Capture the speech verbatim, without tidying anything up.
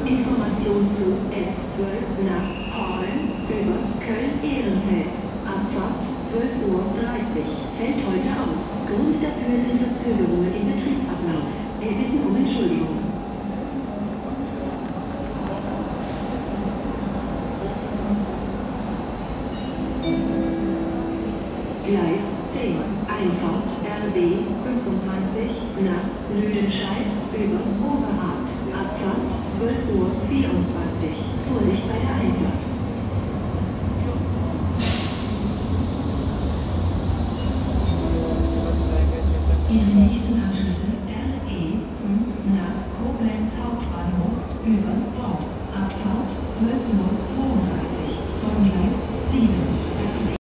Information zu S zwölf nach Horn über Köln-Ehrenfeld. Abfahrt zwölf Uhr dreißig. Fällt heute aus. Grund dafür sind Verzögerungen im Betriebsablauf. Wir bitten um Entschuldigung. Gleis zehn. Einfahrt R B fünfundzwanzig nach Lüdenscheid über Oberhaupt. Abfahrt zwölf Uhr vierundzwanzig. Vorsicht bei der Einfahrt. Ihre nächsten Anschlüsse R E fünf nach Koblenz Hauptbahnhof über Dorf. Abfahrt zwölf Uhr